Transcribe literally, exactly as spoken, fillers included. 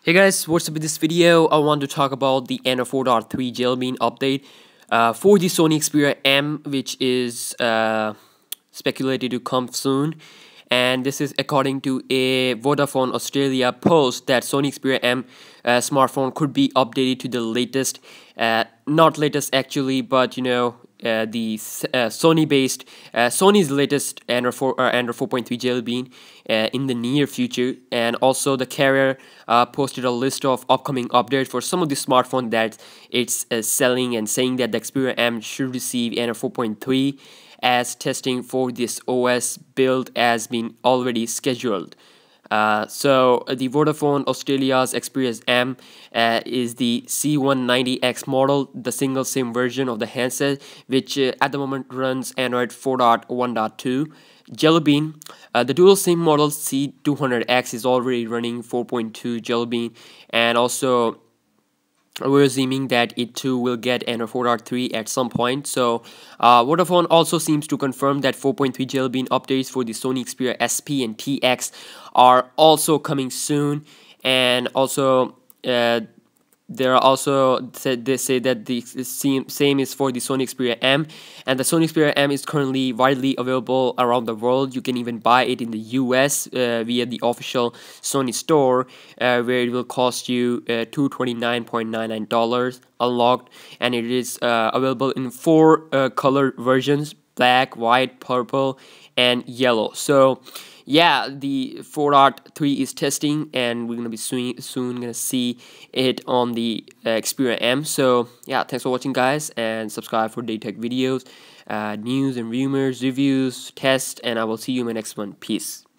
Hey guys, what's up with this video? I want to talk about the Android four point three Jelly Bean update uh, for the Sony Xperia M, which is uh, speculated to come soon. And this is according to a Vodafone Australia post that Sony Xperia M uh, smartphone could be updated to the latest, uh, not latest actually, but you know, uh, the uh, Sony based uh, Sony's latest Android four uh, Android four point three Jelly Bean uh, in the near future. And also the carrier uh, posted a list of upcoming updates for some of the smartphone that it's uh, selling, and saying that the Xperia M should receive Android four point three, as testing for this O S build has been already scheduled. Uh, so uh, the Vodafone Australia's Xperia M uh, is the C one ninety X model, the single SIM version of the handset, which uh, at the moment runs Android four point one point two. Jelly Bean, uh, the dual SIM model C two hundred X is already running four point two Jelly Bean, and also we're assuming that it too will get Android four point three at some point. So uh, Vodafone also seems to confirm that four point three Jelly Bean updates for the Sony Xperia S P and T X are also coming soon. And also uh, there are also said they say that the same same is for the Sony Xperia M, and the Sony Xperia M is currently widely available around the world. You can even buy it in the U S uh, via the official Sony store, uh, where it will cost you uh, two hundred twenty-nine dollars and ninety-nine cents unlocked, and it is uh, available in four uh, color versions: black, white, purple, and yellow. So yeah, the four point three is testing, and we're gonna be soon soon gonna see it on the uh, Xperia M. So yeah, thanks for watching guys, and subscribe for day tech videos, uh, news and rumors, reviews, tests, and I will see you in my next one. Peace.